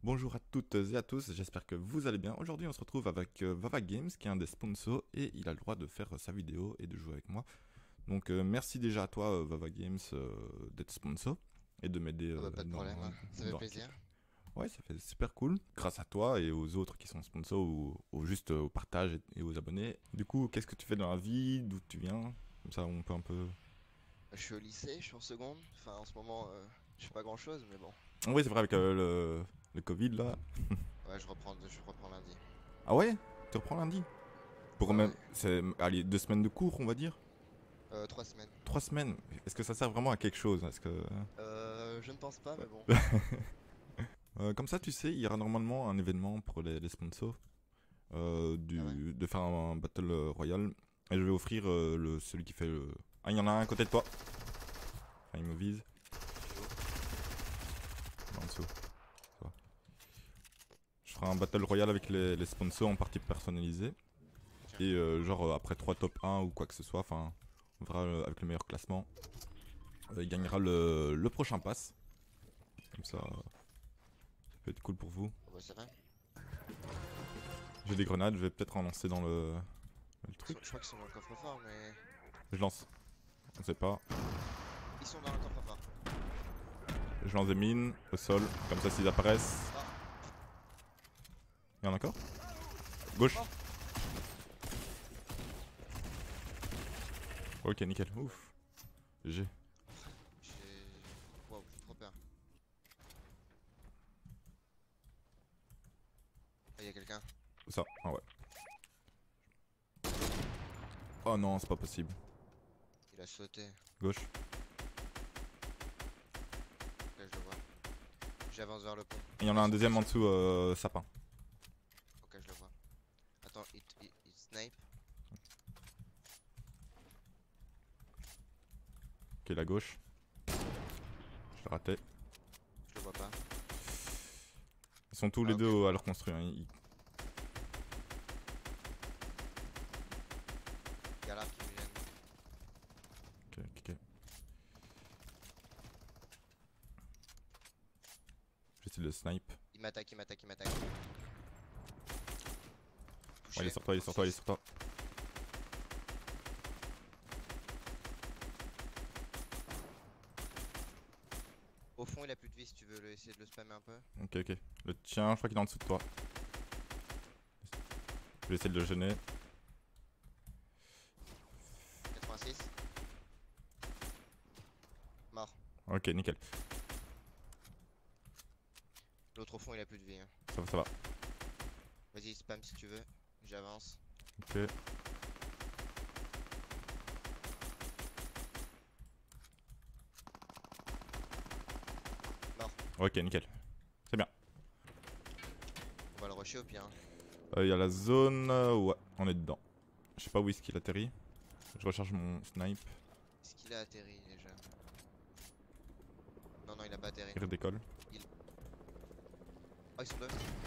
Bonjour à toutes et à tous, j'espère que vous allez bien. Aujourd'hui on se retrouve avec Vava Games qui est un des sponsors et il a le droit de faire sa vidéo et de jouer avec moi. Donc merci déjà à toi Vava Games d'être sponsor et de m'aider Ah bah pas de problème, hein. Ça fait dans plaisir. l'équipe. Ouais, ça fait super cool. Grâce à toi et aux autres qui sont sponsors ou juste au partage et aux abonnés. Du coup, qu'est-ce que tu fais dans la vie? D'où tu viens? Comme ça on peut un peu... Je suis au lycée, je suis en seconde. Enfin, en ce moment, je fais pas grand-chose, mais bon. Oui, c'est vrai avec le Covid là. Ouais, je reprends lundi. Ah ouais? Tu reprends lundi? Pour Ouais, même... ouais. C'est... Allez, 2 semaines de cours on va dire? 3 semaines. 3 semaines, est-ce que ça sert vraiment à quelque chose? Est-ce que... Je ne pense pas, mais bon. Comme ça, tu sais, il y aura normalement un événement pour les sponsors Ah ouais? de faire un battle royal. Et je vais offrir celui qui fait le... Ah, il y en a un à côté de toi. Enfin, il me vise. Il est où? En dessous. Ça va. Je ferai un battle royal avec les sponsors en partie personnalisée. Tiens. Et genre après 3 top 1 ou quoi que ce soit, enfin, on verra avec le meilleur classement. Il gagnera le prochain pass. Comme ça peut être cool pour vous. Oh bah ça va. J'ai des grenades, je vais peut-être en lancer dans le Je truc. crois qu'ils sont dans le coffre-fort, mais... Je lance, on sait pas. Ils sont dans le coffre-fort. Je lance des mines au sol, comme ça s'ils apparaissent. Ah! Il y en a encore? Gauche. Oh! Ok, nickel. Ouf. G. J'ai... Wow, j'ai trop peur. Ah, y'a quelqu'un. Ça, ah ouais. Oh non, c'est pas possible. Il a sauté. Gauche. Là, je le vois. J'avance vers le pont. Il y en Ah, a ils un sont deuxième en tous... dessous, sapin. Ok, je le vois. Attends, il snipe. Ok, la gauche. Je l'ai raté. Je le vois pas. Ils sont tous Ah, les ok, je deux le à vois. leur construire. Hein. Y'a l'arbre qui me gêne. Ok, ok, ok. J'essaie de le snipe. Il m'attaque, il m'attaque, il m'attaque. Ouais, il est Touché, sur toi, il est sur toi, il est 36. sur toi. Au fond, il a plus de vie si tu veux essayer de le spammer un peu. Ok, ok. Le tien, je crois qu'il est en dessous de toi. Je vais essayer de le gêner. 86. Mort. Ok, nickel. L'autre au fond, il a plus de vie, hein. Ça va, ça va. Vas-y, spam si tu veux. J'avance. Ok. Mort. Ok, nickel. C'est bien. On va le rusher au pire, hein. Il y a la zone. Ouais, on est dedans. Je sais pas où est-ce qu'il atterrit. Je recharge mon snipe. Est-ce qu'il a atterri déjà? Non, non, il a pas atterri. Il redécolle. Il... Oh, ils sont deux.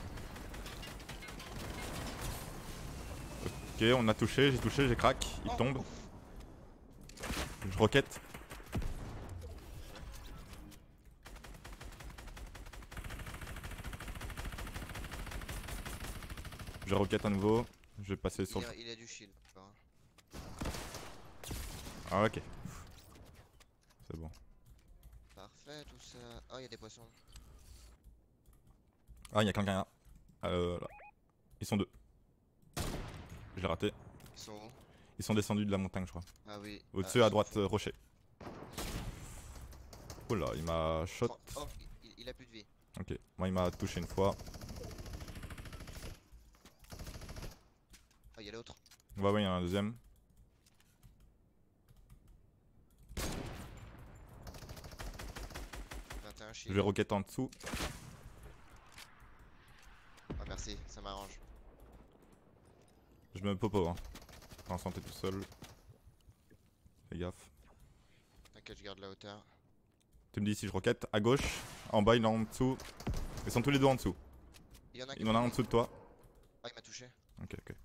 Ok, on a touché, j'ai crack. Il Oh, tombe. ouf. Je roquette. Ouais. Je roquette à nouveau. Je vais passer sur le. Il a du shield. Encore, hein. Ah, ok. C'est bon. Parfait, tout ça. Oh, il y a des poissons. Ah, il y a quelqu'un là. Là. Ils sont deux. Je l'ai raté. Ils sont où? Ils sont descendus de la montagne, je crois. Ah oui. Ah, Au-dessus ils à sont au droite, fond. rocher. Oh là, il m'a shot. Oh, il a plus de vie. Ok, moi il m'a touché une fois. Oh, il y a l'autre. Ouais, ouais, il y en a un deuxième. 21 Je vais shield. roquette en dessous. Oh, merci, ça m'arrange. Je me popo, hein. En santé tout seul. Fais gaffe. T'inquiète, je garde la hauteur. Tu me dis si je roquette. À gauche. En bas, il est en dessous. Ils sont tous les deux en dessous. Il y en a un qui Il a y en plus a de un en vie. dessous de toi. Ah, il m'a touché. Ok, ok.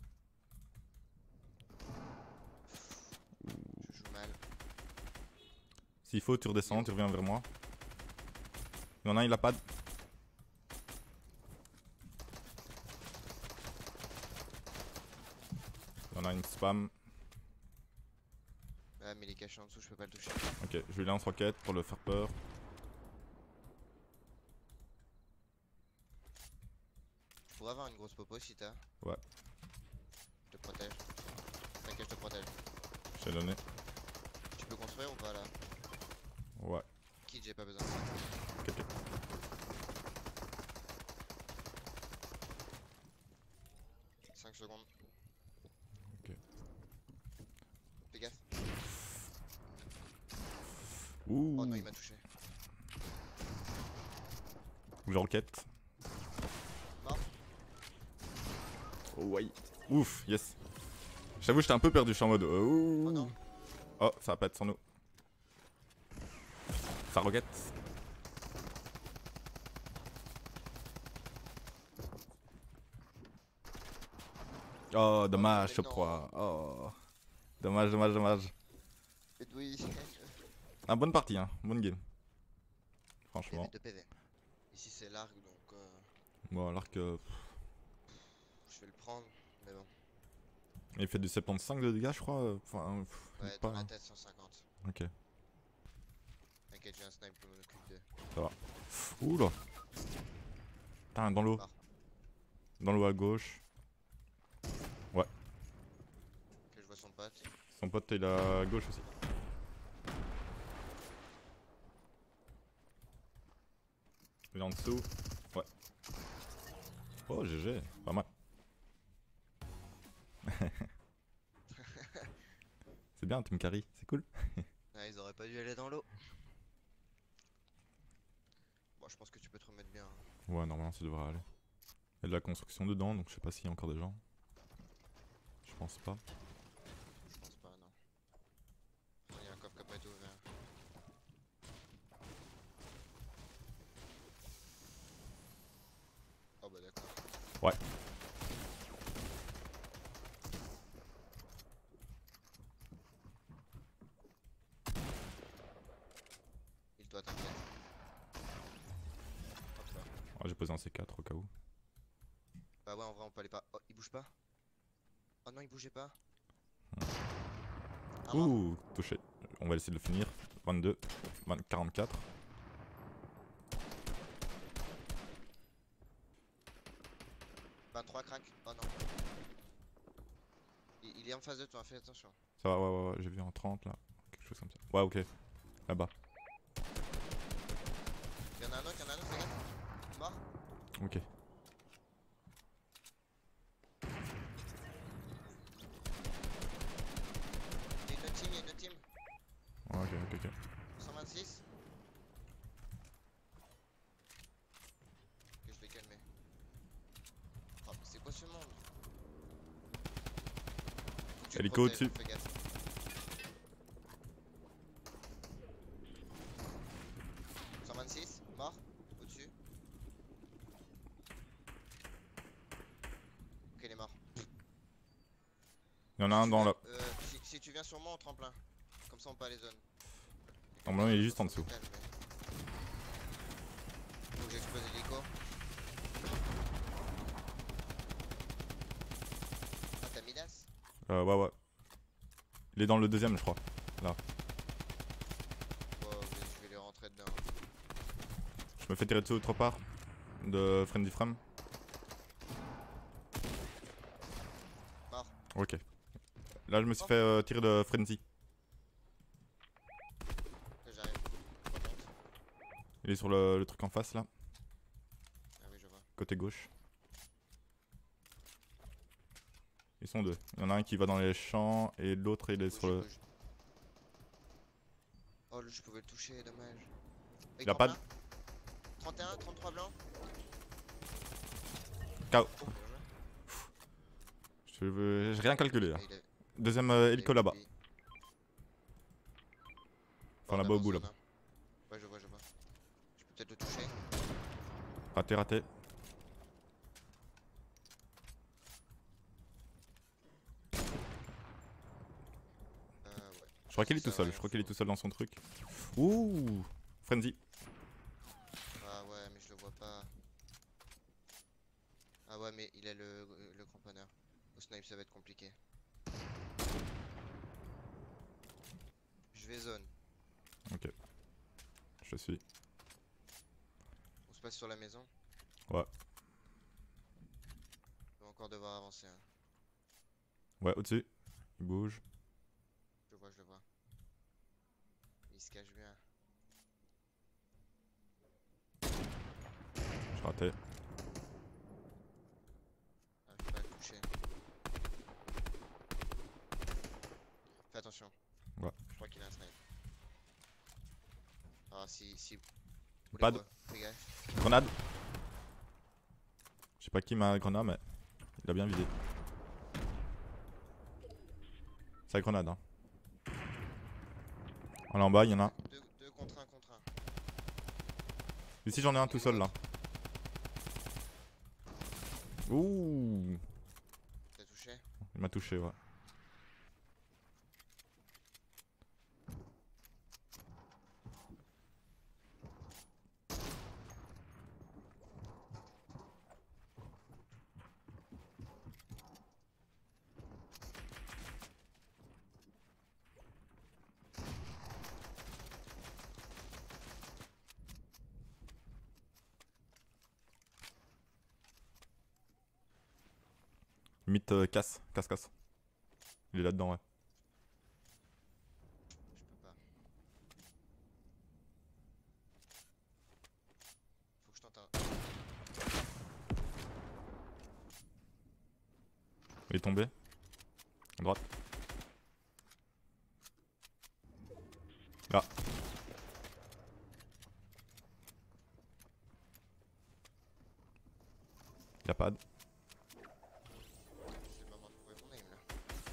Je joue mal. S'il faut, tu Il est redescends, où? tu reviens vers moi. Il y en a un, il a pas de. a une spam. Ouais, mais il est caché en dessous, je peux pas le toucher. Ok, je lui lance roquette pour le faire peur. Tu pourrais avoir une grosse popo si t'as. Ouais, Je te protège. T'inquiète, je te protège. je t'ai donné. Tu peux construire ou pas là? Ouais, Kit, j'ai pas besoin. ok, ok. 5 secondes. Ok. Fais gaffe. Ouh, Oh non, il m'a touché. je roquette. Mort. Oh, ouais. Ouf, yes. J'avoue, j'étais un peu perdu, je suis en mode. Oh Oh, non. oh ça va pas être sans nous. Ça roquette. Oh, dommage, mais ce non. proie. Oh, dommage, dommage, dommage. Et oui. Ah, bonne partie, hein. Bonne game. PV Franchement. 2 PV. Ici c'est l'arc donc Bon, alors que. je vais le prendre. Mais bon. Il fait du 75 de dégâts, je crois. Enfin, Ouais, pas. dans ma tête 150. Ok, T'inquiète, j'ai un snipe, je m'en occupe de. ça va. Oula. Putain, dans l'eau. Mort. Dans l'eau à gauche. Ouais. Ok, je vois son pote. Son pote, il est à gauche aussi. Il est en dessous. Ouais. Oh, GG. Pas mal. C'est bien, Team Carry. C'est cool. Ah, ils auraient pas dû aller dans l'eau. Bon, je pense que tu peux te remettre bien. Hein. Ouais, normalement, ça devrait aller. Il y a de la construction dedans, donc je sais pas s'il y a encore des gens. Je pense pas. Je pense pas, non. Il y a un coffre qui a pas été ouvert. Oh bah d'accord. Ouais. Il doit t'inquiète. Hop là. Ouais, j'ai posé un C4 au cas où. Bah ouais, en vrai on peut aller pas. Oh, il bouge pas. Oh non, il bougeait pas. Ah, mort. Ouh, touché. On va essayer de le finir. 22, 44. Bah 3 crack. Oh non. Il est en face de toi, fais attention. Ça va, ouais, j'ai vu en 30 là. Quelque chose comme ça. Ouais, ok. Là-bas. Il y en a un autre, fais gaffe. Mort. Ok. Il y a une autre team. Ouais, ok. 126. Ok, je vais calmer. Oh, mais c'est quoi ce monde? Faut que tu te Hélico protèges, au-dessus. fais gaffe. Mort. Au-dessus. Ok, il est mort. Il y en a un dans là. Si tu viens sur moi en tremplin. Comme ça on peut aller zone. Normalement, il est juste en dessous. Faut que j'explose l'hélico. Ah, t'as Midas? Ouais. Il est dans le deuxième, je crois. Là. Oh, je vais les rentrer dedans. Je me fais tirer dessus autre part. De Friendly Frame. Mort. Ok. Là, je me suis fait tirer de Frenzy. Ok, j'arrive. Remonte. Il est sur le truc en face là. Ah oui, je vois. Côté gauche. Ils sont deux. Il y en a un qui va dans les champs et l'autre il est sur le. Bouge. Oh, lui, je pouvais le toucher, dommage. Il a pas de. 31, 33 blancs. KO. Oh, bien joué. J'ai rien calculé là. Ah, il est- Deuxième il est hélico là-bas. lui. Enfin Oh, là-bas on au avance bout zone, là-bas. hein. Ouais, je vois. Je peux peut-être le toucher. Raté. Ouais. Je crois qu'il est Ça tout seul. va, Je crois qu'il est tout seul dans son truc. Ouh. Frenzy. Ah ouais, mais je le vois pas. Ah ouais, mais il a le cramponneur. Au snipe, ça va être compliqué. vais zone. Ok. Je suis. On se passe sur la maison. Ouais. On va encore devoir avancer. Hein. Ouais, au-dessus. Il bouge. Je le vois, je le vois. Il se cache bien. J'ai raté. Ah, je peux pas le toucher. Fais attention. Ouais. Je crois qu'il a un snipe. Ah, si. Pas de- Fais gaffe. Grenade. Je sais pas qui m'a grenade, mais il a bien visé. C'est la grenade, hein. Là en bas, il y en a un. 2 contre 1 contre 1. Ici, j'en ai un tout seul là. Ouh. T'as touché? Il m'a touché, ouais. Limite, casse. Il est là-dedans, ouais. Je peux pas. Faut que je tente un. Il est tombé. À droite. Là. Y'a pas de. C'est le moment de trouver mon aim là.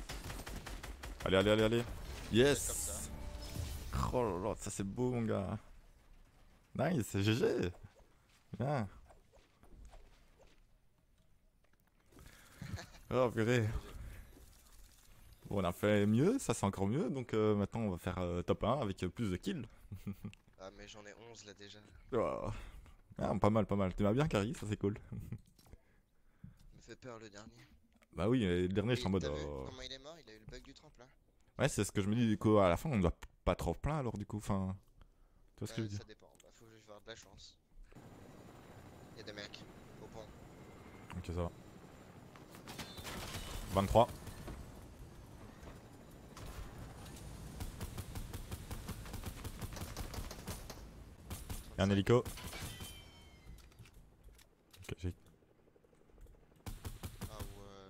Allez. Comme Yes. ça. Oh là là, ça c'est beau, mon gars. Nice, c'est GG. Bien. Oh purée. Bon, on a fait mieux, ça c'est encore mieux. Donc maintenant on va faire top 1 avec plus de kills. Ah, mais j'en ai 11 là déjà. Oh. Ah, pas mal. Tu m'as bien carry, ça c'est cool. Il me fait peur le dernier. Bah oui, le dernier je suis en mode. T'as vu comment il est mort? Il a eu le bug du tremplin. Ouais, c'est ce que je me dis du coup. À la fin, on doit pas trop plein alors du coup. Enfin, tu vois ce que je veux dire? Ça dépend. Bah, faut juste avoir de la chance. Y'a des mecs au pont. Ok, ça va. 23. Y'a un 35. hélico. Ok, j'ai. Ah ouais.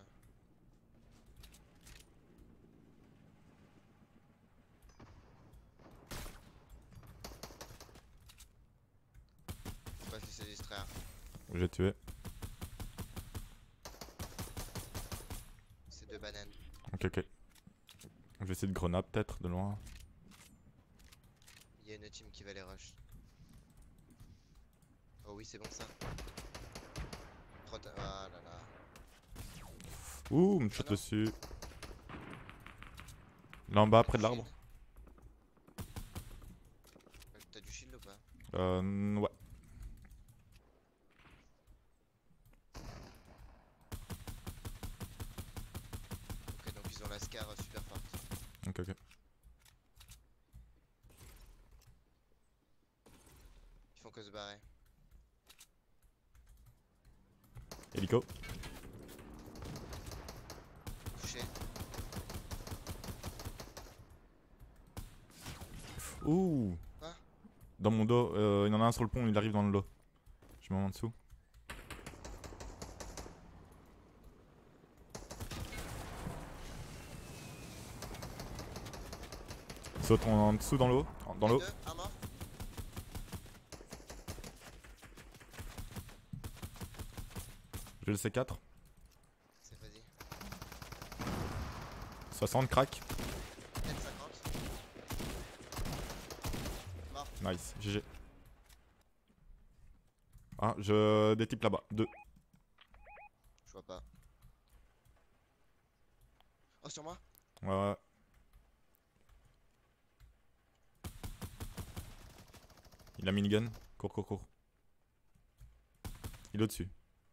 Faut pas se laisser distraire. J'ai tué. C'est 2 bananes. Ok. Je vais essayer de grenade peut-être de loin. Il y a une team qui va les rush. Oh oui, c'est bon ça. Ah là là. Ouh, me shot non. dessus. Là en bas, près de l'arbre. T'as du shield ou pas? Ouais. Ok, donc ils ont la scar super forte. Ok. Ils font que se barrer. Hélico. Touché. Ouh. Quoi? Dans mon dos, il y en a un sur le pont, il arrive dans le lot. Je me mets en dessous. Saute en dessous dans l'eau. Dans l'eau. Les deux, un mort. J'ai le C4. C'est vas-y. 60 crack. 4,50. Mort. Nice. GG. Ah, des types là-bas. 2. Je vois pas. Oh, sur moi? Ouais. Il a minigun. Cours. Il est au-dessus.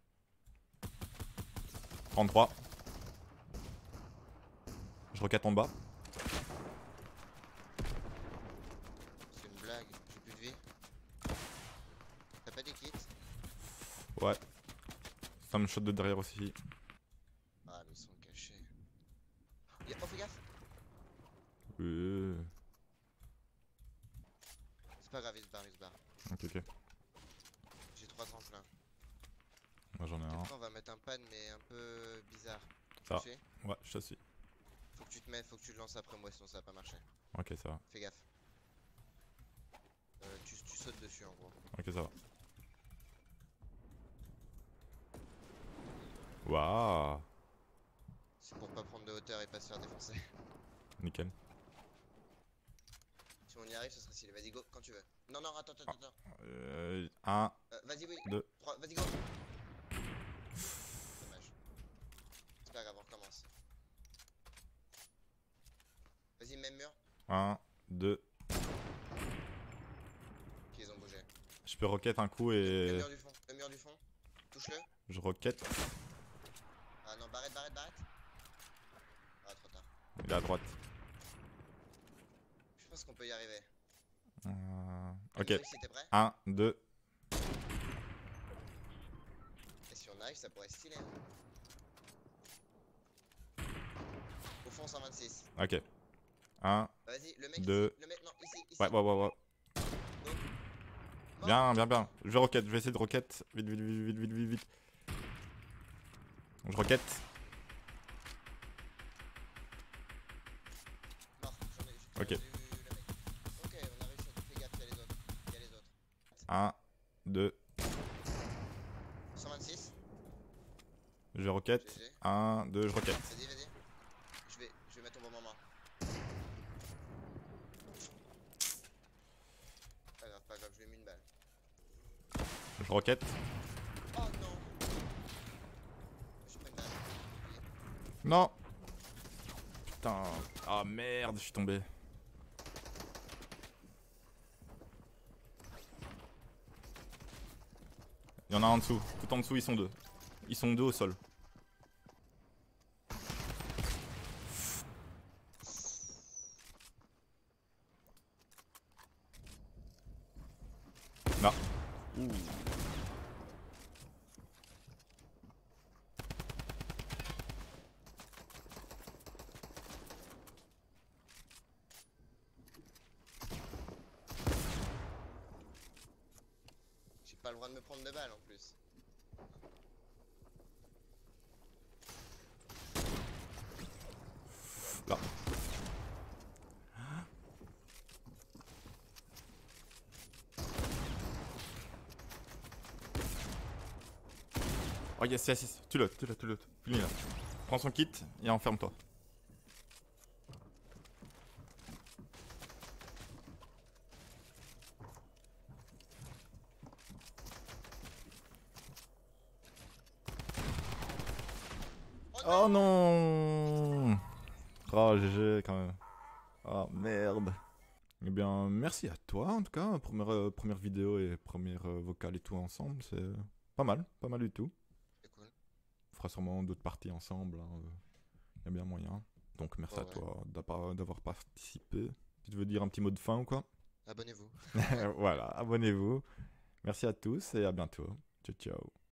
33. Je requête en bas. Ouais. Ça me shot de derrière aussi. Ah, mais ils sont cachés. Oh, fais gaffe! Euh... C'est pas grave, il se barre, il se barre. Ok, ok. J'ai 3 tremplins. Moi j'en ai un. Après, on va mettre un pad, mais un peu bizarre. Ça. Tu sais. Ouais, je suis. Faut que tu te mettes, faut que tu le lances après moi, sinon ça va pas marcher. Ok, ça va. Fais gaffe. Tu sautes dessus en gros. Ok, ça va. Waouh. C'est pour pas prendre de hauteur et pas se faire défoncer. Nickel. Si on y arrive, ce sera stylé. Vas-y, go, quand tu veux. Non, non, attends. 1, Vas-y, oui. 2. 3, vas-y, go. Dommage. C'est pas grave, on recommence. Vas-y, même mur. 1, 2. Ok, ils ont bougé. Je peux rocket un coup Le et... mur du fond, le mur du fond. Touche-le. Je rocket. Ah non, barrette. Ah, trop tard. Il est à droite. Je pense qu'on peut y arriver. Ok. Vas-y, si t'es prêt. 1, 2. Et si on arrive, ça pourrait être stylé. Au fond, 126. Ok. 1. Vas-y, le mec Deux. ici. Le mec, non, ici. Ouais. Mort. Bien. Je vais rocket. Je vais essayer de rocket. Vite. Je rocket. Mort, j'ai Ok. perdu le mec. Ok, on a réussi. Fais gaffe, il y a les autres. 1, 2. 126. Je vais rocket. GG. 1, 2. Je rocket. Vas-y. Je vais mettre au bon moment. Pas grave, je lui ai mis une balle. Je rocket. Oh non! Je prends une balle. Non. Putain. Ah merde, je suis tombé. Il y en a un en dessous. Tout en dessous, ils sont deux. Ils sont deux au sol. Là. Ouh. J'ai pas le droit de me prendre de balles en plus. Là. Oh yes. Tu-le. Finis là. Prends son kit et enferme-toi. Oh non. Oh GG quand même. Oh merde. Eh bien merci à toi en tout cas. Première vidéo et première vocale et tout ensemble. C'est pas mal du tout. C'est cool. On fera sûrement d'autres parties ensemble. Il y a bien moyen. Donc merci à toi d'avoir participé. Tu veux dire un petit mot de fin ou quoi? Abonnez-vous. Voilà, abonnez-vous. Merci à tous et à bientôt. Ciao.